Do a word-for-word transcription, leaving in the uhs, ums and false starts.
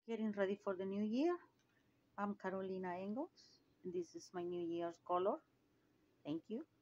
Getting ready for the new year. I'm Carolina Engels, and this is my New Year's color. Thank you.